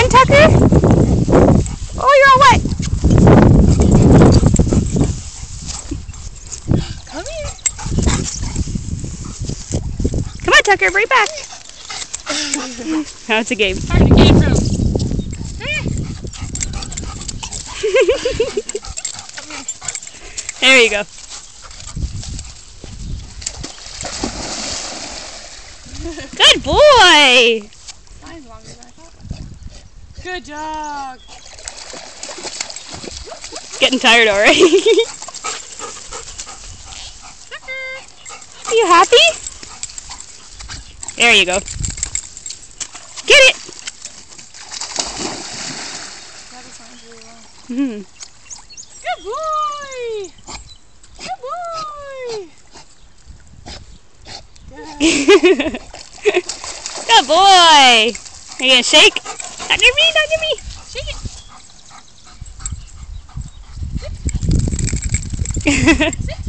morning, Tucker. Oh, you're all wet. Come here. Come on, Tucker, bring it back. Now it's a game. Time to game room. There you go. Good boy. Mine's longer than I thought. Good dog. Getting tired already. Are you happy? There you go. Get it. That is mine really well. Mm-hmm. Good boy. Good boy. Good boy. Are you gonna shake? Not near me, not near me. Shake it. Sit.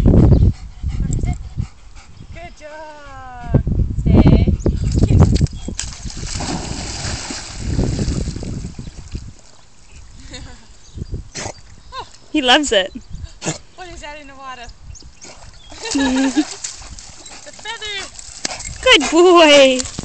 Good job. Stay. He loves it. What is that in the water? The feather. Good boy.